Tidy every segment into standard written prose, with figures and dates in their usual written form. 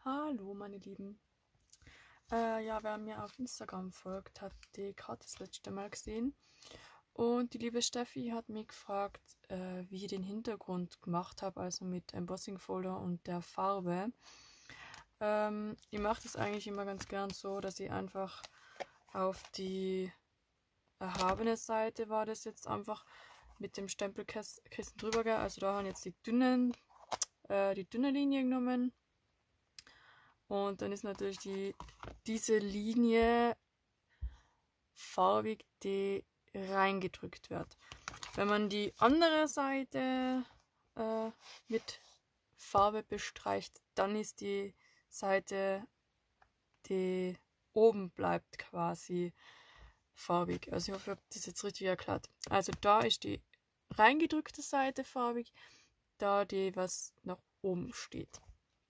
Hallo meine Lieben. Ja, wer mir auf Instagram folgt, hat die Karte das letzte Mal gesehen. Und die liebe Steffi hat mich gefragt, wie ich den Hintergrund gemacht habe, also mit Embossing Folder und der Farbe. Ich mache das eigentlich immer ganz gern so, dass ich einfach auf die erhabene Seite war das jetzt einfach mit dem Stempelkissen drüber gehe. Also da haben jetzt die dünne Linie genommen. Und dann ist natürlich diese Linie farbig, die reingedrückt wird. Wenn man die andere Seite mit Farbe bestreicht, dann ist die Seite, die oben bleibt, quasi farbig. Also ich hoffe, ich habe das jetzt richtig erklärt. Also da ist die reingedrückte Seite farbig, da die, was nach oben steht.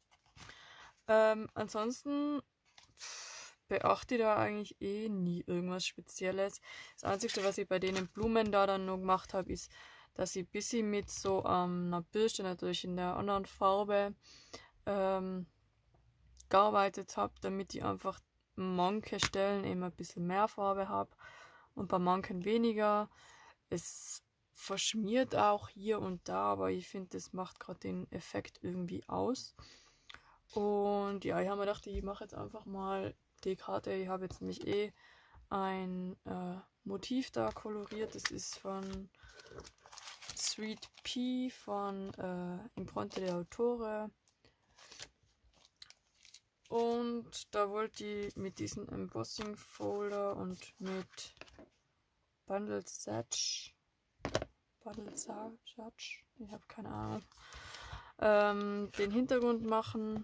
Ansonsten beachte ich da eigentlich nie irgendwas Spezielles. Das Einzige, was ich bei den Blumen da dann noch gemacht habe, ist, dass ich ein bisschen mit so einer Bürste, natürlich in der anderen Farbe, gearbeitet habe, damit ich einfach manche Stellen eben ein bisschen mehr Farbe habe und bei manchen weniger. Es verschmiert auch hier und da, aber ich finde, das macht gerade den Effekt irgendwie aus. Und ja, ich habe mir gedacht, ich mache jetzt einfach mal die Karte. Ich habe jetzt nämlich ein Motiv da koloriert. Das ist von Sweet Pea von Impronte de Autore. Und da wollte ich mit diesem Embossing Folder und mit Bundle Sage, ich habe keine Ahnung, den Hintergrund machen.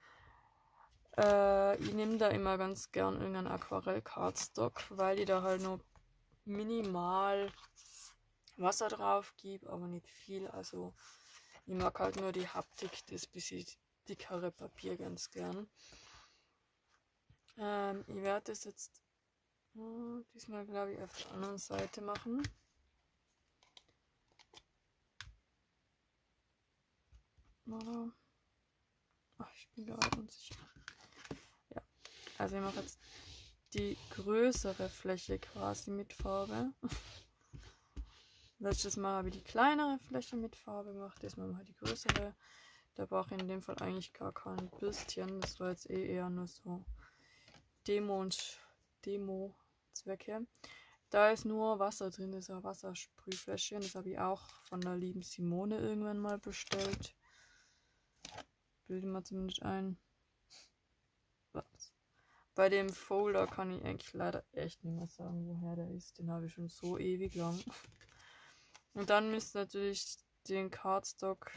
Ich nehme da immer ganz gern irgendeinen Aquarell-Cardstock, weil ich da halt nur minimal Wasser drauf gebe, aber nicht viel. Also ich mag halt nur die Haptik, das bisschen dickere Papier ganz gern. Ich werde das jetzt diesmal, glaube ich, auf der anderen Seite machen. Oder? Ach, ich bin gerade unsicher. Ja, also ich mache jetzt die größere Fläche quasi mit Farbe. Letztes Mal habe ich die kleinere Fläche mit Farbe gemacht, diesmal mache ich die größere. Da brauche ich in dem Fall eigentlich gar kein Bürstchen, das war jetzt eher nur so Demo-Zwecke. Da ist nur Wasser drin, das ist ein Wassersprühfläschchen, das habe ich auch von der lieben Simone irgendwann mal bestellt. Bilde mal zumindest ein. Bei dem Folder kann ich eigentlich leider echt nicht mehr sagen, woher der ist. Den habe ich schon so ewig lang. Und dann müsst ihr natürlich den Cardstock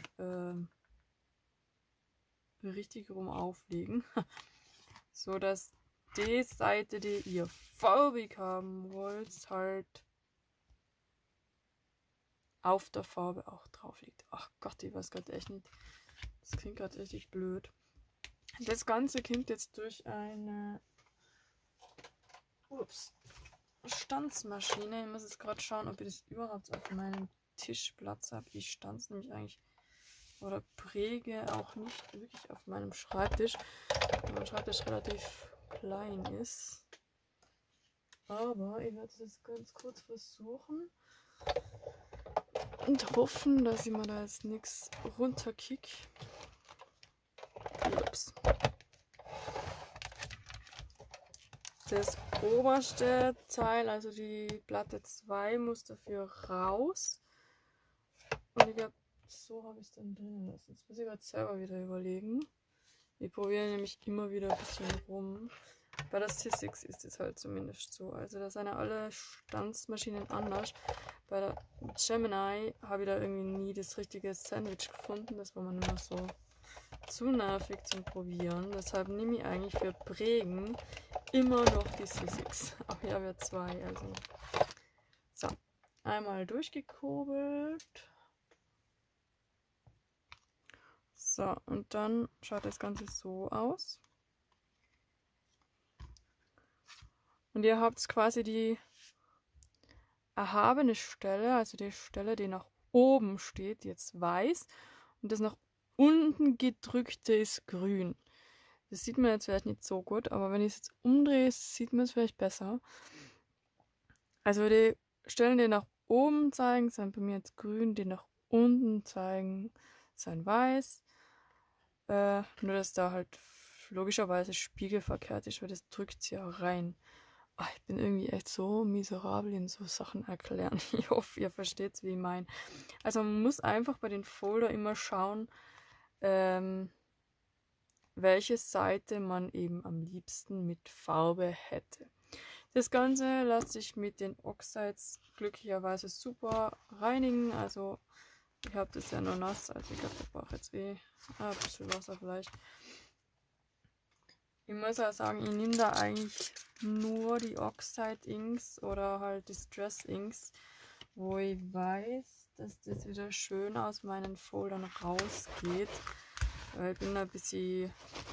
richtig rum auflegen, so dass die Seite, die ihr farbig haben wollt, halt auf der Farbe auch drauf liegt. Ach Gott, ich weiß gerade echt nicht. Das klingt gerade richtig blöd. Das Ganze kommt jetzt durch eine Stanzmaschine. Ich muss jetzt gerade schauen, ob ich das überhaupt auf meinem Tischplatz habe. Ich stanze nämlich eigentlich oder präge auch nicht wirklich auf meinem Schreibtisch, weil mein Schreibtisch relativ klein ist. Aber ich werde es jetzt ganz kurz versuchen und hoffen, dass ich mir da jetzt nichts runterkick. Ups. Das oberste Teil, also die Platte 2, muss dafür raus. Und ich glaube, so habe ich es dann drin lassen. Jetzt muss ich gerade selber wieder überlegen. Ich probiere nämlich immer wieder ein bisschen rum. Bei der Sizzix ist es halt zumindest so. Also da sind ja alle Stanzmaschinen anders. Bei der Gemini habe ich da irgendwie nie das richtige Sandwich gefunden. Das war mir immer so zu nervig zum Probieren. Deshalb nehme ich eigentlich für Prägen immer noch die Sizzix. Aber ich habe ja zwei. Also so, einmal durchgekurbelt. So, und dann schaut das Ganze so aus. Und ihr habt quasi die erhabene Stelle, also die Stelle, die nach oben steht, jetzt weiß. Und das nach unten gedrückte ist grün. Das sieht man jetzt vielleicht nicht so gut, aber wenn ich es jetzt umdrehe, sieht man es vielleicht besser. Also die Stellen, die nach oben zeigen, sind bei mir jetzt grün, die nach unten zeigen, sind weiß. Nur dass da halt logischerweise spiegelverkehrt ist, weil das drückt sie ja rein. Oh, ich bin irgendwie echt so miserabel in so Sachen erklären. Ich hoffe, ihr versteht es, wie ich meine. Also man muss einfach bei den Folder immer schauen, welche Seite man eben am liebsten mit Farbe hätte. Das Ganze lässt sich mit den Oxides glücklicherweise super reinigen. Also ich habe das ja nur nass, also ich glaube, da brauche jetzt ein bisschen Wasser vielleicht. Ich muss auch sagen, ich nehme da eigentlich nur die Oxide Inks oder halt Distress Inks, wo ich weiß, dass das wieder schön aus meinen Foldern rausgeht. Weil ich bin da ein bisschen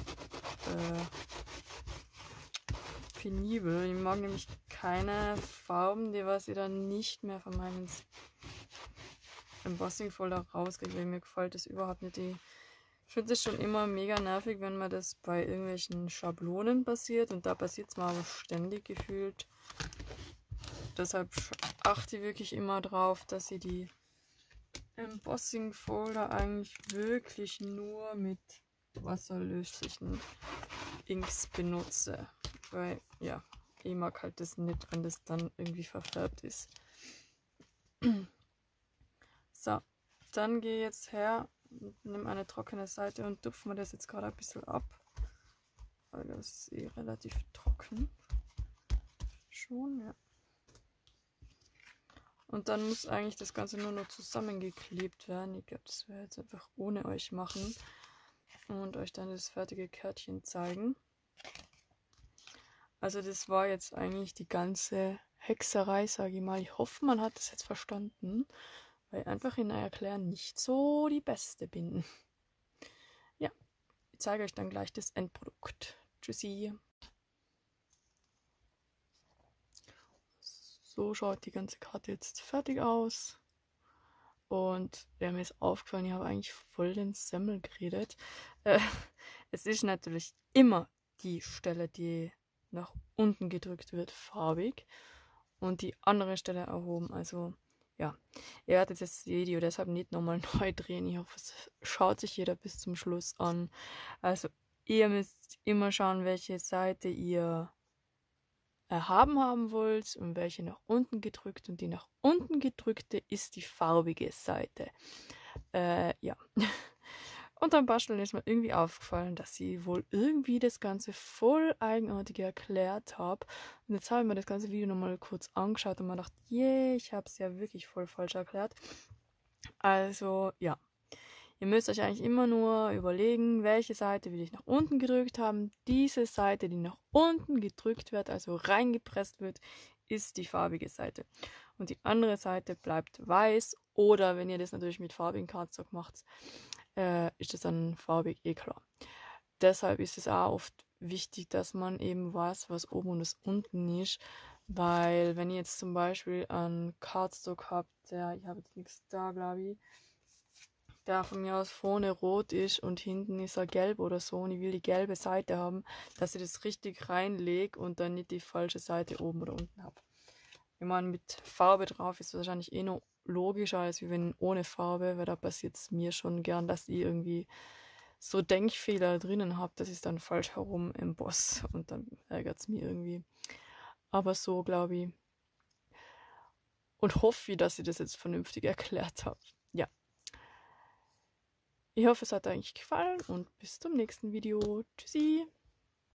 penibel. Ich mag nämlich keine Farben, die was ich dann nicht mehr von meinem Embossing-Folder rauskriege, weil mir gefällt das überhaupt nicht. Ich finde es schon immer mega nervig, wenn man das bei irgendwelchen Schablonen passiert, und da passiert es mir aber ständig gefühlt. Deshalb achte ich wirklich immer drauf, dass ich die Embossing-Folder eigentlich wirklich nur mit wasserlöslichen Inks benutze. Weil, ja, ich mag halt das nicht, wenn das dann irgendwie verfärbt ist. So, dann gehe ich jetzt her, nehme eine trockene Seite und tupfe mir das jetzt gerade ein bisschen ab. Weil das ist eh relativ trocken. Schon, ja. Und dann muss eigentlich das Ganze nur noch zusammengeklebt werden. Ich glaube, das werde ich jetzt einfach ohne euch machen und euch dann das fertige Kärtchen zeigen. Also das war jetzt eigentlich die ganze Hexerei, sage ich mal. Ich hoffe, man hat das jetzt verstanden, weil ich einfach in Erklären nicht so die Beste bin. Ja, ich zeige euch dann gleich das Endprodukt. Tschüssi. So schaut die ganze Karte jetzt fertig aus. Und mir ist aufgefallen, ich habe eigentlich voll den Semmel geredet. Es ist natürlich immer die Stelle, die nach unten gedrückt wird, farbig. Und die andere Stelle erhoben. Also ja, ihr werdet das Video deshalb nicht nochmal neu drehen. Ich hoffe, es schaut sich jeder bis zum Schluss an. Also ihr müsst immer schauen, welche Seite ihr erhaben haben wollt und welche nach unten gedrückt, und die nach unten gedrückte ist die farbige Seite. Ja. Und beim Basteln ist mir irgendwie aufgefallen, dass ich wohl irgendwie das Ganze voll eigenartig erklärt habe. Und jetzt habe ich mir das ganze Video nochmal kurz angeschaut und mir gedacht, ich habe es ja wirklich voll falsch erklärt. Also, ja. Ihr müsst euch eigentlich immer nur überlegen, welche Seite will ich nach unten gedrückt haben. Diese Seite, die nach unten gedrückt wird, also reingepresst wird, ist die farbige Seite. Und die andere Seite bleibt weiß. Oder wenn ihr das natürlich mit farbigen Cardstock macht, ist das dann farbig, klar. Deshalb ist es auch oft wichtig, dass man eben weiß, was oben und was unten ist. Weil wenn ihr jetzt zum Beispiel einen Cardstock habt, ich habe jetzt nichts da, glaube ich, der von mir aus vorne rot ist und hinten ist er gelb oder so, und ich will die gelbe Seite haben, dass ich das richtig reinlege und dann nicht die falsche Seite oben oder unten habe. Wenn man mit Farbe drauf ist, wahrscheinlich eh noch logischer, als wenn ohne Farbe, weil da passiert es mir schon gern, dass ich irgendwie so Denkfehler drinnen habe, dass ich es dann falsch herum emboss, und dann ärgert es mich irgendwie. Aber so, glaube ich, und hoffe, dass ich das jetzt vernünftig erklärt habe. Ja. Ich hoffe, es hat euch gefallen und bis zum nächsten Video. Tschüssi!